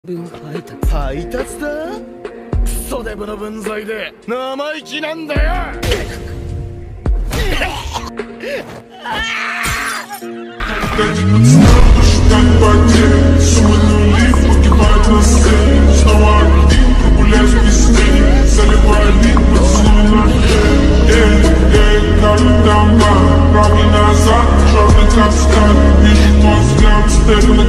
配達だ。クソデブの分際で生意気なんだよ。 Robbie назад, черный каскад. Вижу твой взгляд, степь